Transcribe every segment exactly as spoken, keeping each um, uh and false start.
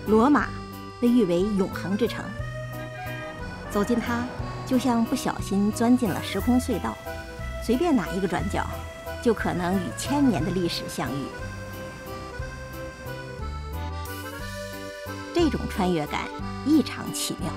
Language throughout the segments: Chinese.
罗马被誉为永恒之城，走进它，就像不小心钻进了时空隧道，随便哪一个转角，就可能与千年的历史相遇。这种穿越感异常奇妙。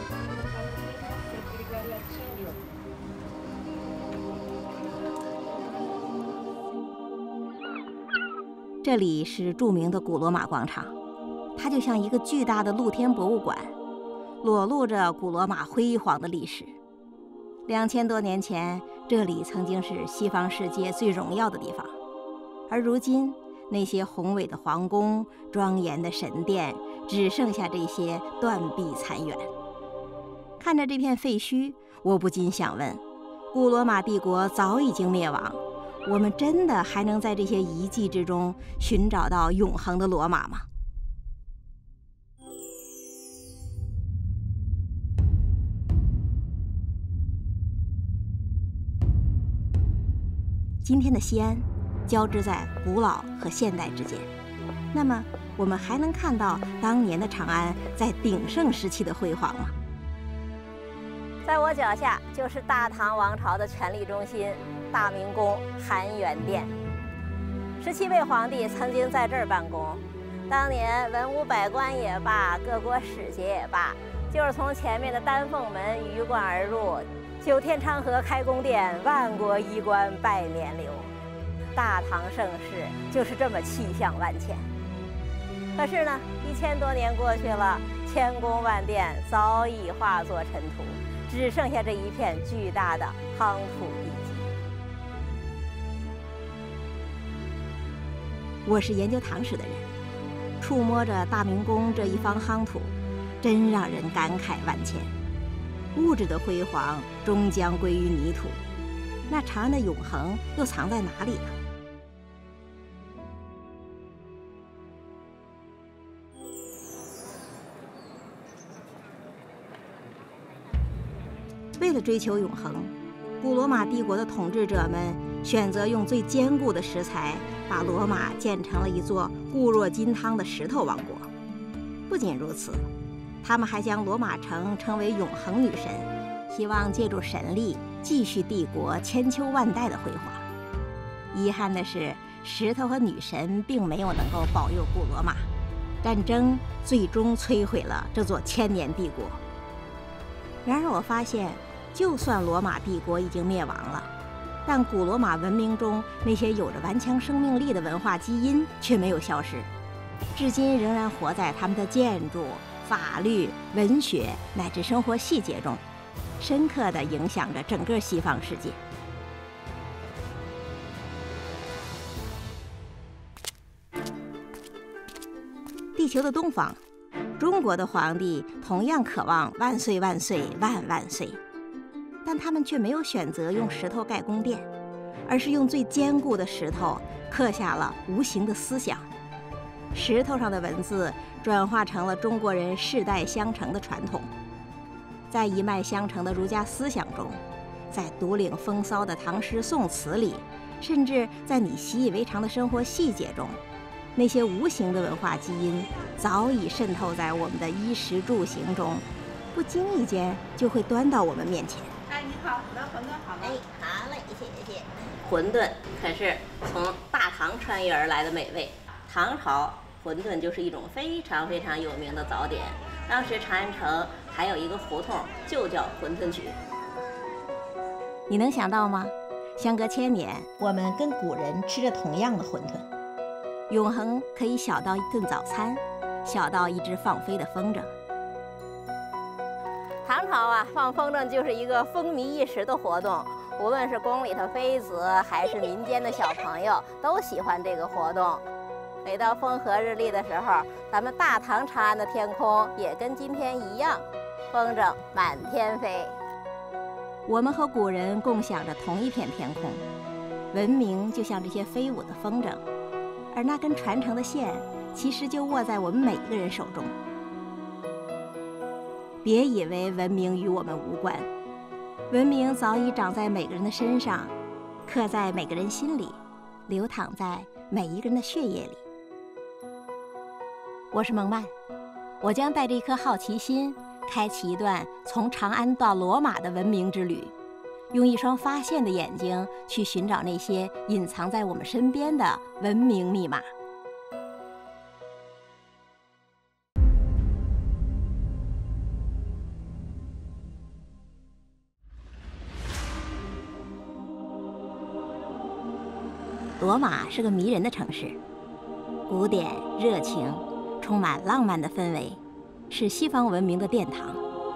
这里是著名的古罗马广场，它就像一个巨大的露天博物馆，裸露着古罗马辉煌的历史。两千多年前，这里曾经是西方世界最荣耀的地方，而如今，那些宏伟的皇宫、庄严的神殿，只剩下这些断壁残垣。看着这片废墟，我不禁想问：古罗马帝国早已经灭亡，我们真的还能在这些遗迹之中寻找到永恒的罗马吗？今天的西安交织在古老和现代之间，那么我们还能看到当年的长安在鼎盛时期的辉煌吗？ 在我脚下就是大唐王朝的权力中心大明宫含元殿。十七位皇帝曾经在这儿办公，当年文武百官也罢，各国使节也罢，就是从前面的丹凤门鱼贯而入，九天长河开宫殿，万国衣冠拜冕旒。大唐盛世就是这么气象万千。可是呢，一千多年过去了，千宫万殿早已化作尘土，只剩下这一片巨大的夯土地基。 我是研究唐史的人，触摸着大明宫这一方夯土，真让人感慨万千。物质的辉煌终将归于泥土，那长安的永恒又藏在哪里呢？为了追求永恒，古罗马帝国的统治者们选择用最坚固的石材，把罗马建成了一座固若金汤的石头王国。不仅如此，他们还将罗马城称为永恒女神，希望借助神力继续帝国千秋万代的辉煌。遗憾的是，石头和女神并没有能够保佑古罗马，战争最终摧毁了这座千年帝国。然而我发现，就算罗马帝国已经灭亡了，但古罗马文明中那些有着顽强生命力的文化基因却没有消失，至今仍然活在他们的建筑、法律、文学乃至生活细节中，深刻地影响着整个西方世界。地球的东方，中国的皇帝同样渴望万岁万岁万万岁，但他们却没有选择用石头盖宫殿，而是用最坚固的石头刻下了无形的思想。石头上的文字转化成了中国人世代相承的传统，在一脉相承的儒家思想中，在独领风骚的唐诗宋词里，甚至在你习以为常的生活细节中，那些无形的文化基因早已渗透在我们的衣食住行中，不经意间就会端到我们面前。 哎，你好，我的馄饨好吗？哎，好嘞，谢谢。馄饨可是从大唐穿越而来的美味。唐朝馄饨就是一种非常非常有名的早点。当时长安城还有一个胡同就叫馄饨局。 你能想到吗？相隔千年，我们跟古人吃着同样的馄饨。永恒可以小到一顿早餐，小到一只放飞的风筝。 唐朝啊，放风筝就是一个风靡一时的活动，无论是宫里头妃子，还是民间的小朋友，都喜欢这个活动。每到风和日丽的时候，咱们大唐长安的天空也跟今天一样，风筝满天飞。 我们和古人共享着同一片天空，文明就像这些飞舞的风筝，而那根传承的线，其实就握在我们每一个人手中。别以为文明与我们无关，文明早已长在每个人的身上，刻在每个人心里，流淌在每一个人的血液里。我是蒙曼， 我将带着一颗好奇心，开启一段从长安到罗马的文明之旅，用一双发现的眼睛去寻找那些隐藏在我们身边的文明密码。罗马是个迷人的城市，古典、热情，充满浪漫的氛围，是西方文明的殿堂。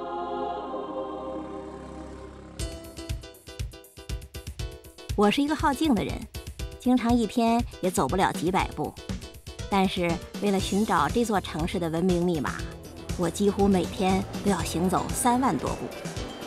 我是一个好静的人，经常一天也走不了几百步，但是为了寻找这座城市的文明密码，我几乎每天都要行走三万多步。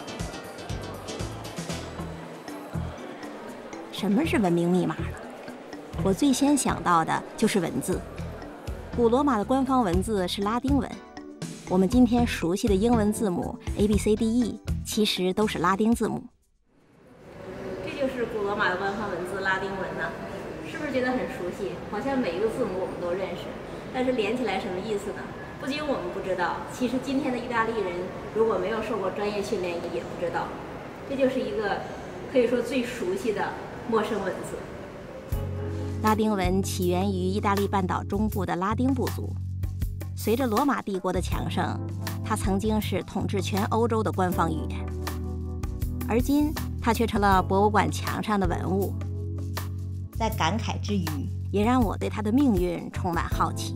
什么是文明密码呢？我最先想到的就是文字。古罗马的官方文字是拉丁文，我们今天熟悉的英文字母 A B C D E 其实都是拉丁字母。这就是古罗马的官方文字拉丁文呢，是不是觉得很熟悉？好像每一个字母我们都认识，但是连起来什么意思呢？不仅我们不知道，其实今天的意大利人如果没有受过专业训练也不知道。这就是一个可以说最熟悉的陌生文字。拉丁文起源于意大利半岛中部的拉丁部族，随着罗马帝国的强盛，它曾经是统治全欧洲的官方语言，而今它却成了博物馆墙上的文物。在感慨之余，也让我对它的命运充满好奇。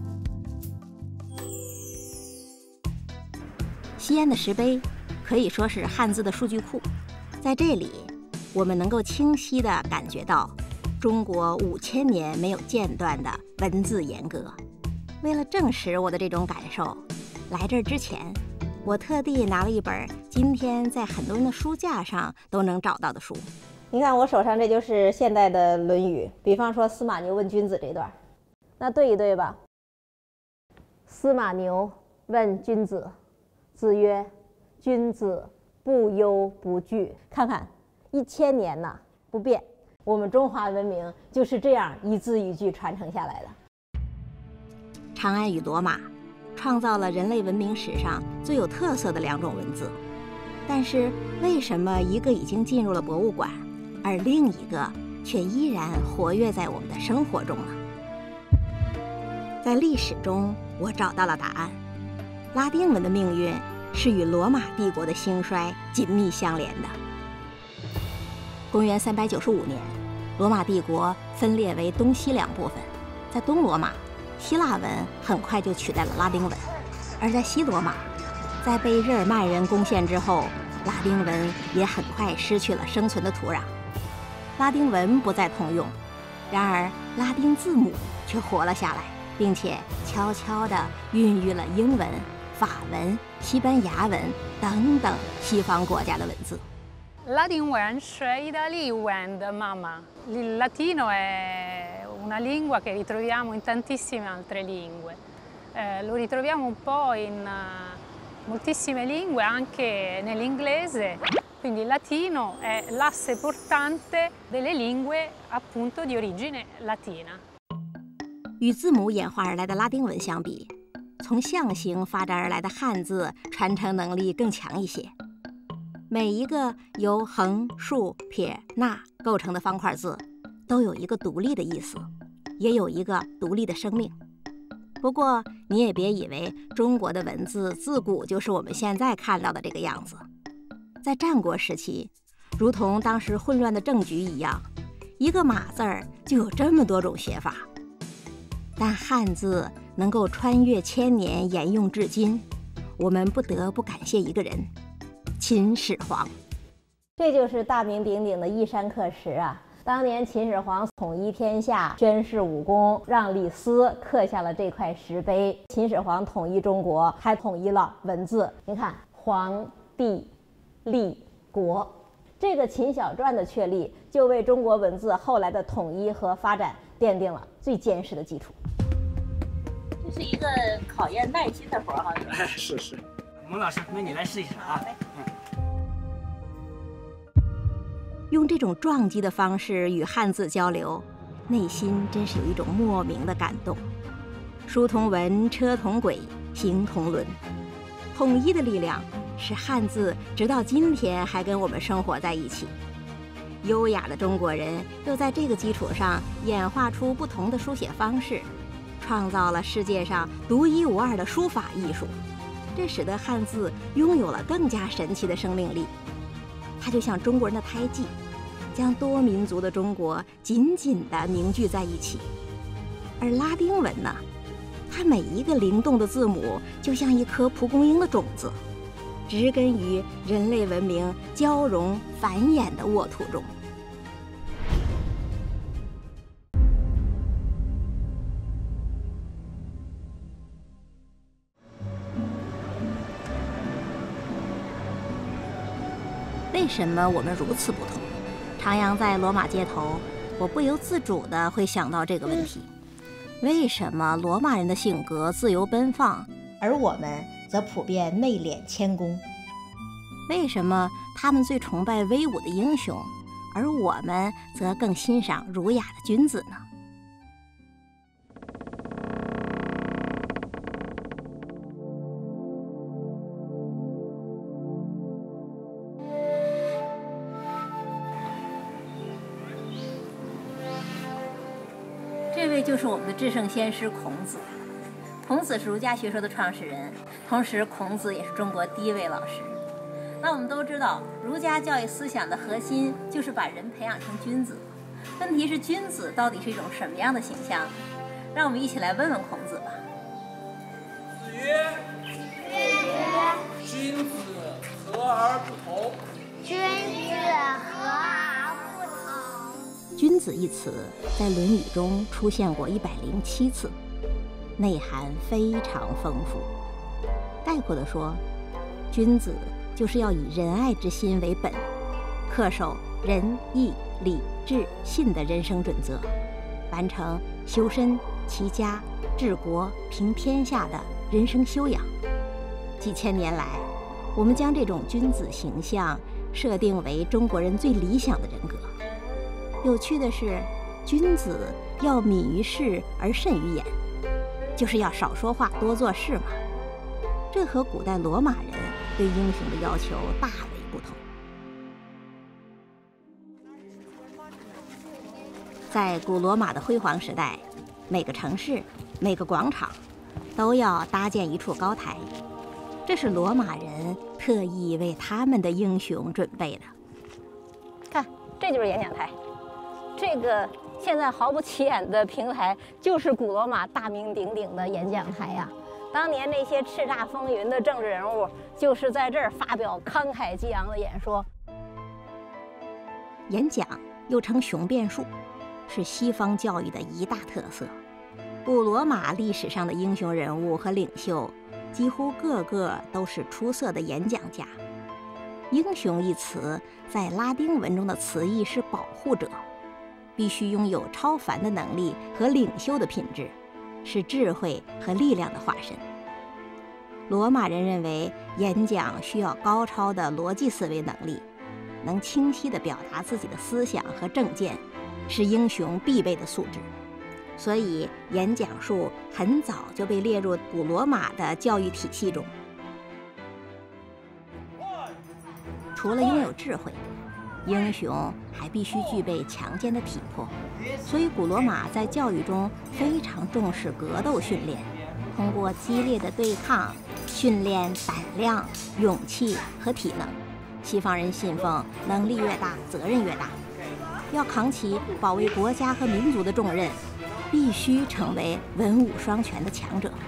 西安的石碑可以说是汉字的数据库，在这里，我们能够清晰地感觉到中国五千年没有间断的文字严格。为了证实我的这种感受，来这儿之前，我特地拿了一本今天在很多人的书架上都能找到的书。你看我手上这就是现代的《论语》，比方说司马牛问君子这段，那对一对吧？司马牛问君子，子曰：君子不忧不惧。看看，一千年呐，不变。我们中华文明就是这样一字一句传承下来的。长安与罗马创造了人类文明史上最有特色的两种文字，但是为什么一个已经进入了博物馆，而另一个却依然活跃在我们的生活中呢？在历史中，我找到了答案。拉丁文的命运是与罗马帝国的兴衰紧密相连的。公元三百九十五年，罗马帝国分裂为东西两部分。在东罗马，希腊文很快就取代了拉丁文；而在西罗马，在被日耳曼人攻陷之后，拉丁文也很快失去了生存的土壤。拉丁文不再通用，然而拉丁字母却活了下来，并且悄悄地孕育了英文、法文、西班牙文等等西方国家的文字。 Latin Wench è Italy Wend, mamma. Il latino è una lingua che ritroviamo in tantissime altre lingue. Eh, lo ritroviamo un po' in uh, moltissime lingue, anche nell'inglese. Quindi il latino è l'asse portante delle lingue appunto di origine latina. 与字母演化而来的拉丁文相比，从象形发展而来的汉字传承能力更强一些。每一个由横、竖、撇、捺构成的方块字，都有一个独立的意思，也有一个独立的生命。不过，你也别以为中国的文字自古就是我们现在看到的这个样子。在战国时期，如同当时混乱的政局一样，一个马字儿就有这么多种写法。但汉字能够穿越千年，沿用至今，我们不得不感谢一个人。秦始皇，这就是大名鼎鼎的一山刻石啊！当年秦始皇统一天下，宣示武功，让李斯刻下了这块石碑。秦始皇统一中国，还统一了文字。你看，皇帝立国，这个秦小篆的确立，就为中国文字后来的统一和发展奠定了最坚实的基础。这是一个考验耐心的活哈。 哎，是是。蒙老师，那你来试一试啊。嗯。 用这种撞击的方式与汉字交流，内心真是有一种莫名的感动。书同文，车同轨， 形同伦。统一的力量使汉字直到今天还跟我们生活在一起。优雅的中国人又在这个基础上演化出不同的书写方式，创造了世界上独一无二的书法艺术，这使得汉字拥有了更加神奇的生命力。它就像中国人的胎记，将多民族的中国紧紧地凝聚在一起。而拉丁文呢，它每一个灵动的字母就像一颗蒲公英的种子，植根于人类文明交融繁衍的沃土中。为什么我们如此不同？徜徉在罗马街头，我不由自主地会想到这个问题：为什么罗马人的性格自由奔放，而我们则普遍内敛谦恭？为什么他们最崇拜威武的英雄，而我们则更欣赏儒雅的君子呢？这位就是我们的至圣先师孔子。孔子是儒家学说的创始人，同时孔子也是中国第一位老师。那我们都知道，儒家教育思想的核心就是把人培养成君子。问题是，君子到底是一种什么样的形象？让我们一起来问问孔子吧。 子曰：君子和而不同。 君子和而不同。 君子一词在《论语》中出现过一百零七次，内涵非常丰富。概括地说，君子就是要以仁爱之心为本，恪守仁义礼智信的人生准则，完成修身齐家治国平天下的人生修养。几千年来，我们将这种君子形象设定为中国人最理想的人格。有趣的是，君子要敏于事而慎于言，就是要少说话多做事嘛。这和古代罗马人对英雄的要求大为不同。在古罗马的辉煌时代，每个城市、每个广场都要搭建一处高台，这是罗马人特意为他们的英雄准备的。 看，这就是演讲台。这个现在毫不起眼的平台，就是古罗马大名鼎鼎的演讲台呀、啊。当年那些叱咤风云的政治人物，就是在这儿发表慷慨激昂的演说。 演讲又称雄辩术，是西方教育的一大特色。古罗马历史上的英雄人物和领袖，几乎个个都是出色的演讲家。英雄一词在拉丁文中的词义是保护者，必须拥有超凡的能力和领袖的品质，是智慧和力量的化身。罗马人认为演讲需要高超的逻辑思维能力，能清晰地表达自己的思想和政见，是英雄必备的素质。所以演讲术很早就被列入古罗马的教育体系中。除了拥有智慧，英雄还必须具备强健的体魄，所以古罗马在教育中非常重视格斗训练，通过激烈的对抗训练胆量、勇气和体能。西方人信奉能力越大，责任越大，要扛起保卫国家和民族的重任，必须成为文武双全的强者。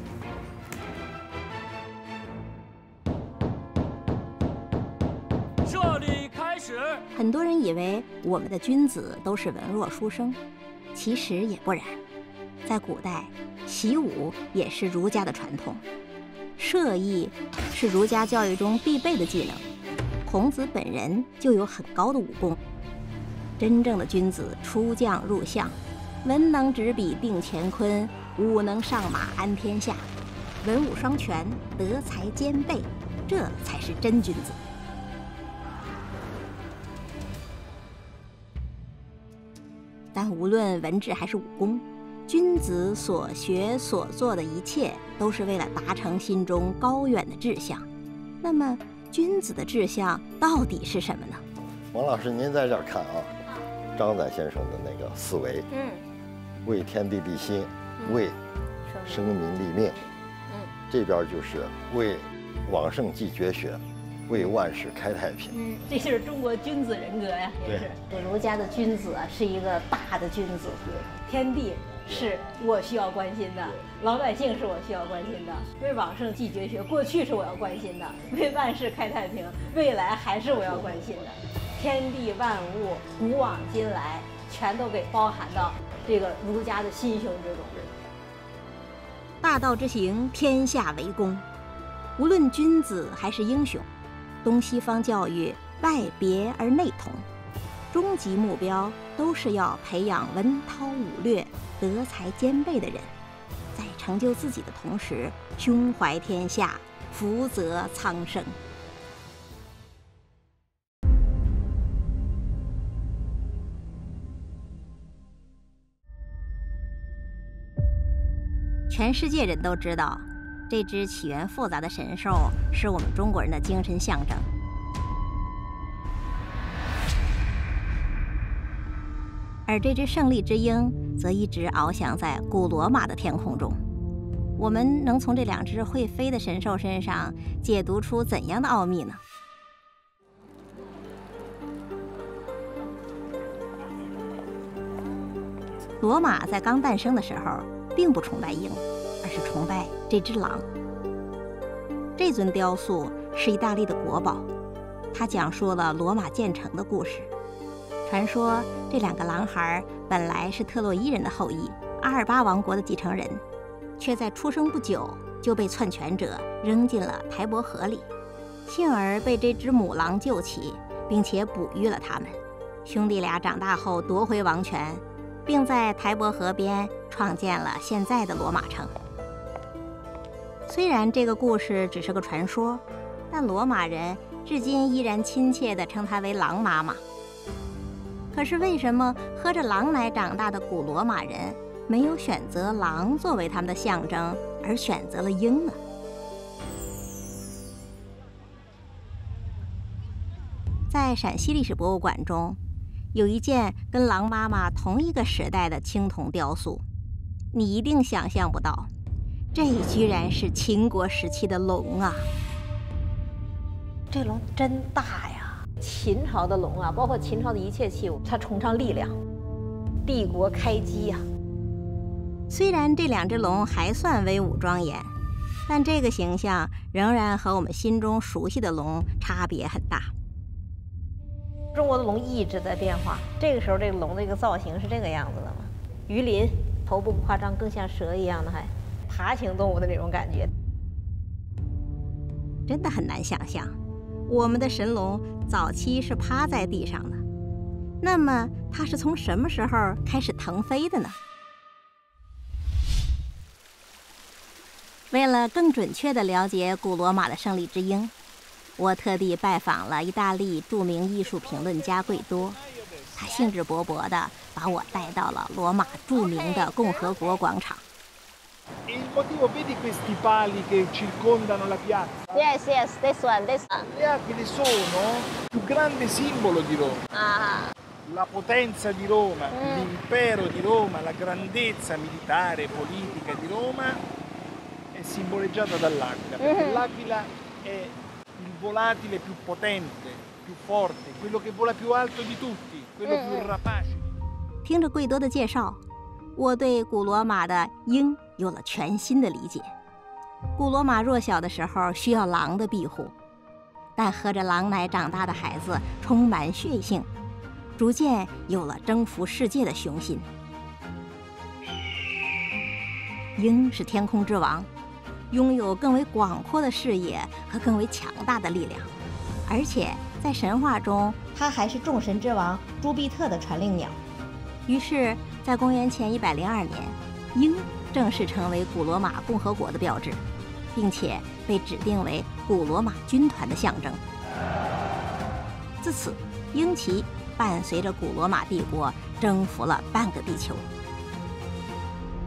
这里开始。 很多人以为我们的君子都是文弱书生，其实也不然。在古代，习武也是儒家的传统，射艺是儒家教育中必备的技能。孔子本人就有很高的武功。真正的君子出将入相，文能执笔定乾坤，武能上马安天下，文武双全，德才兼备，这才是真君子。但无论文治还是武功， 君子所学所做的一切，都是为了达成心中高远的志向。那么，君子的志向到底是什么呢？ 王老师，您在这儿看啊，张载先生的那个思维， 嗯， 为天地立心，为生民立命， 嗯， 这边就是为往圣继绝学，为万世开太平。 嗯，这就是中国君子人格呀，也是。儒家的君子啊，是一个大的君子，天地是我需要关心的，老百姓是我需要关心的，为往圣继绝学，过去是我要关心的，为万世开太平，未来还是我要关心的。天地万物，古往今来，全都给包含到这个儒家的心胸之中。 大道之行，天下为公。无论君子还是英雄，东西方教育外别而内同，终极目标都是要培养文韬武略、德才兼备的人，在成就自己的同时，胸怀天下，福泽苍生。全世界人都知道，这只起源复杂的神兽是我们中国人的精神象征。而这只胜利之鹰则一直翱翔在古罗马的天空中。我们能从这两只会飞的神兽身上解读出怎样的奥秘呢？罗马在刚诞生的时候，并不崇拜鹰，而是崇拜这只狼。这尊雕塑是意大利的国宝，它讲述了罗马建成的故事。传说这两个狼孩本来是特洛伊人的后裔，阿尔巴王国的继承人，却在出生不久就被篡权者扔进了台伯河里，幸而被这只母狼救起，并且哺育了他们。兄弟俩长大后夺回王权，并在台伯河边创建了现在的罗马城。虽然这个故事只是个传说，但罗马人至今依然亲切地称它为狼妈妈。可是为什么喝着狼奶长大的古罗马人没有选择狼作为他们的象征，而选择了鹰呢？在陕西历史博物馆中，有一件跟狼妈妈同一个时代的青铜雕塑，你一定想象不到，这居然是秦国时期的龙啊！ 这龙真大呀！秦朝的龙啊，包括秦朝的一切器物，它崇尚力量，帝国开基呀。 虽然这两只龙还算威武庄严，但这个形象仍然和我们心中熟悉的龙差别很大。 中国的龙一直在变化，这个时候这个龙的一个造型是这个样子的嘛？鱼鳞，头部不夸张，更像蛇一样的，还爬行动物的那种感觉， 真的很难想象，我们的神龙早期是趴在地上的，那么它是从什么时候开始腾飞的呢？为了更准确地了解古罗马的胜利之鹰，我特地拜访了意大利著名艺术评论家贵多，他兴致勃勃地把我带到了罗马著名的共和国广场。 Il motivo, vedi questi pali che circondano la piazza? Yes, yes, this one, this one. Le aquile sono il più grande simbolo di Roma. Ah. La potenza di Roma, Mm. l'impero di Roma, la grandezza militare e politica di Roma è simboleggiata dall'aquila, perché Mm-hmm. l'aquila è il volatile più potente, più forte, quello che vola più alto di tutti, quello Mm-hmm. più rapace. 听着贵多的介绍，我对古罗马的鹰有了全新的理解。古罗马弱小的时候需要狼的庇护，但喝着狼奶长大的孩子充满血性，逐渐有了征服世界的雄心。鹰是天空之王，拥有更为广阔的视野和更为强大的力量，而且在神话中，它还是众神之王朱庇特的传令鸟。于是，在公元前一百零二年，鹰正式成为古罗马共和国的标志，并且被指定为古罗马军团的象征。自此，鹰旗伴随着古罗马帝国征服了半个地球。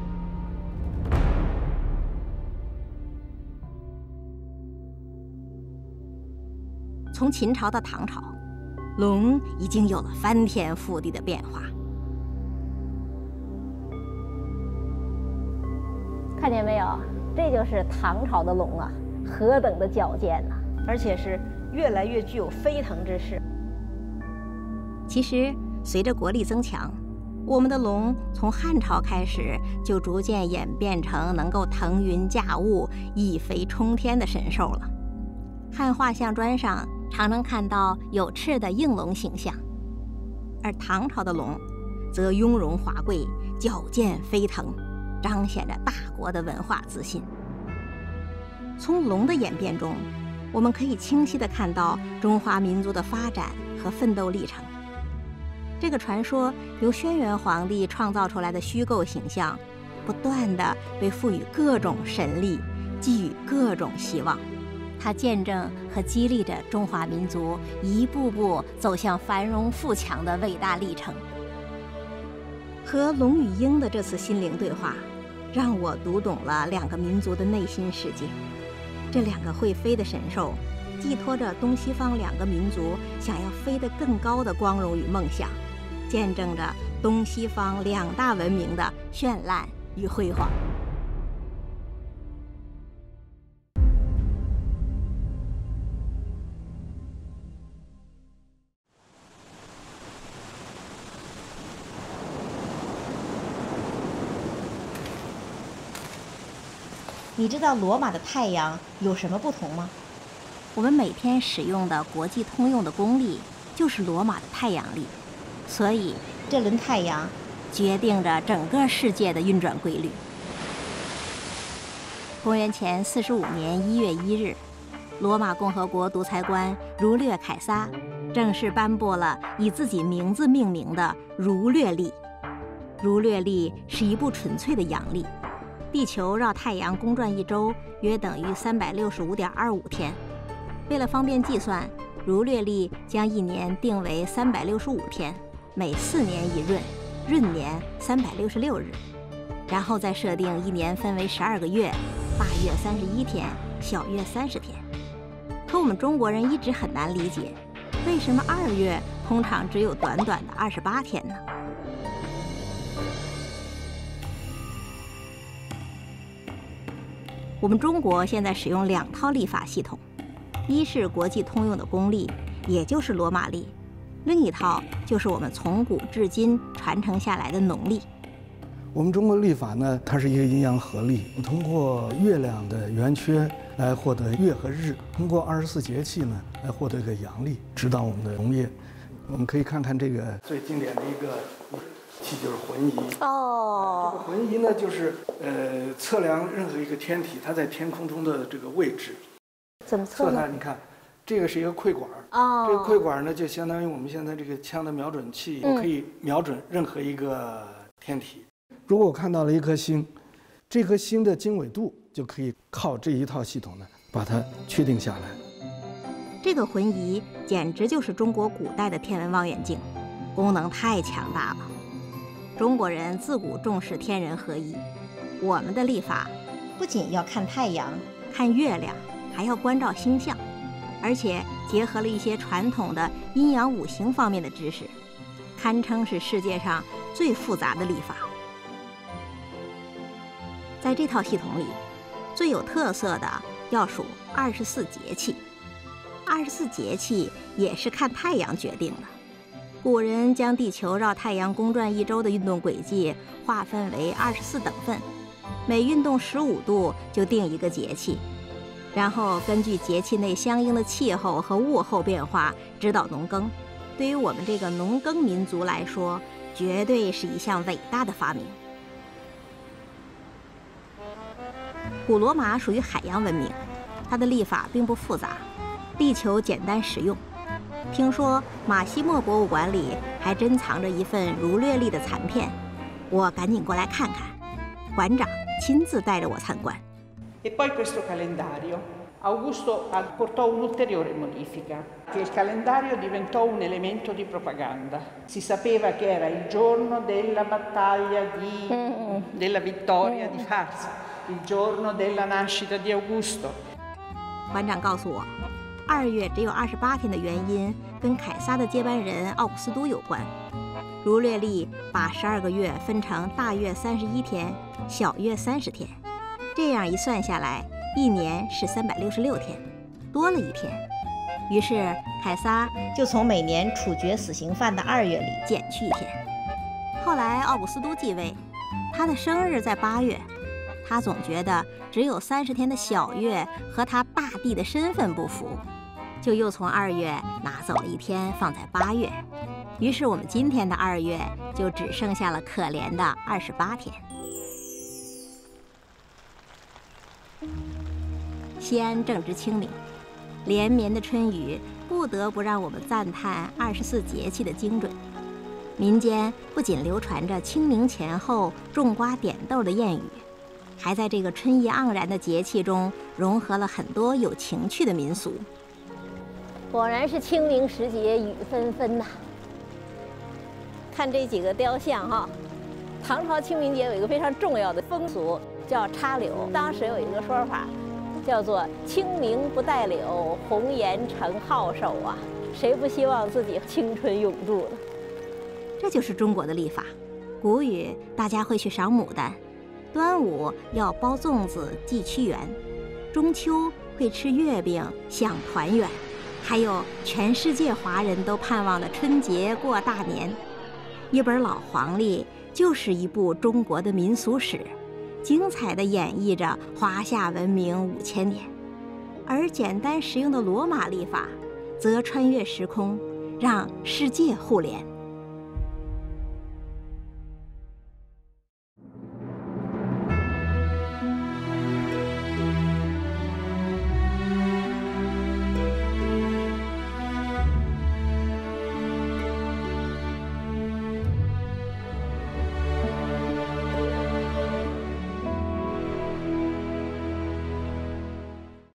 从秦朝到唐朝，龙已经有了翻天覆地的变化。 看见没有？这就是唐朝的龙啊，何等的矫健呐、啊！而且是越来越具有飞腾之势。 其实，随着国力增强，我们的龙从汉朝开始就逐渐演变成能够腾云驾雾、一飞冲天的神兽了。汉画像砖上常能看到有翅的应龙形象，而唐朝的龙则雍容华贵、矫健飞腾，彰显着大国的文化自信。从龙的演变中，我们可以清晰地看到中华民族的发展和奋斗历程。这个传说由轩辕皇帝创造出来的虚构形象，不断地被赋予各种神力，寄予各种希望。它见证和激励着中华民族一步步走向繁荣富强的伟大历程。和龙与鹰的这次心灵对话，让我读懂了两个民族的内心世界。这两个会飞的神兽，寄托着东西方两个民族想要飞得更高的光荣与梦想，见证着东西方两大文明的绚烂与辉煌。 你知道罗马的太阳有什么不同吗？ 我们每天使用的国际通用的公历就是罗马的太阳历，所以这轮太阳决定着整个世界的运转规律。公元前四十五年一月一日，罗马共和国独裁官儒略凯撒正式颁布了以自己名字命名的儒略历。儒略历是一部纯粹的阳历，地球绕太阳公转一周约等于三百六十五点二五天。为了方便计算，儒略历将一年定为三百六十五天，每四年一闰，闰年三百六十六日。然后再设定一年分为十二个月，大月三十一天，小月三十天。可我们中国人一直很难理解，为什么二月通常只有短短的二十八天呢？我们中国现在使用两套历法系统，一是国际通用的公历，也就是罗马历，另一套就是我们从古至今传承下来的农历。 我们中国历法呢，它是一个阴阳合历，通过月亮的圆缺来获得月和日，通过二十四节气呢来获得一个阳历，指导我们的农业。我们可以看看这个最经典的一个器，就是浑仪。 哦， 这个浑仪呢，就是呃测量任何一个天体它在天空中的这个位置。 怎么测呢？ 测它，你看，这个是一个窥管。 哦， 这个窥管呢，就相当于我们现在这个枪的瞄准器， 嗯、 可以瞄准任何一个天体。如果我看到了一颗星，这颗星的经纬度就可以靠这一套系统呢把它确定下来。 这个浑仪简直就是中国古代的天文望远镜，功能太强大了。中国人自古重视天人合一，我们的历法不仅要看太阳、 看月亮，还要关照星象，而且结合了一些传统的阴阳五行方面的知识，堪称是世界上最复杂的历法。在这套系统里，最有特色的要数二十四节气。二十四节气也是看太阳决定的。古人将地球绕太阳公转一周的运动轨迹划分为二十四等份，每运动十五度就定一个节气，然后根据节气内相应的气候和物候变化指导农耕。对于我们这个农耕民族来说，绝对是一项伟大的发明。古罗马属于海洋文明，它的历法并不复杂，力求简单实用。听说马西莫博物馆里还珍藏着一份儒略历的残片，我赶紧过来看看。馆长亲自带着我参观。 E poi questo calendario, Augusto apportò un'ulteriore modifica, che il calendario diventò un elemento di propaganda. Si sapeva che era il giorno della battaglia di, della vittoria di Fars, il giorno della nascita di Augusto. 馆长告诉我， 二月只有二十八天的原因，跟凯撒的接班人奥古斯都有关。儒略历把十二个月分成大月三十一天，小月三十天，这样一算下来，一年是三百六十六天，多了一天。于是凯撒就从每年处决死刑犯的二月里减去一天。后来奥古斯都继位，他的生日在八月，他总觉得只有三十天的小月和他大帝的身份不符，就又从二月拿走了一天放在八月。于是我们今天的二月就只剩下了可怜的二十八天。西安正值清明，连绵的春雨不得不让我们赞叹二十四节气的精准。民间不仅流传着清明前后种瓜点豆的谚语，还在这个春意盎然的节气中融合了很多有情趣的民俗。 果然是清明时节雨纷纷呐！看这几个雕像哈，唐朝清明节有一个非常重要的风俗叫插柳，当时有一个说法叫做“清明不带柳，红颜成好手”啊，谁不希望自己青春永驻呢？ 这就是中国的历法。谷雨大家会去赏牡丹，端午要包粽子祭屈原，中秋会吃月饼享团圆，还有全世界华人都盼望的春节过大年。一本老黄历就是一部中国的民俗史，精彩地演绎着华夏文明五千年。而简单实用的罗马历法则穿越时空，让世界互联。